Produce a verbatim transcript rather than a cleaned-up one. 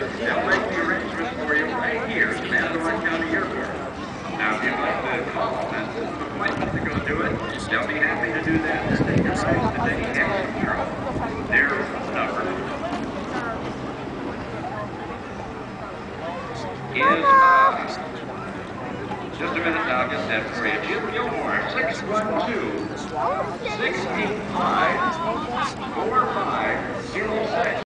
They'll make the arrangements for you right here at Manitowoc County Airport. Now, if you'd like to call and book an appointment to go do it, they'll be happy to do that. They're taking rides today and tomorrow. Their number is, uh, just a minute now, I'll get that for you. Jim Gilmore, six one two, six eight five, four five zero six.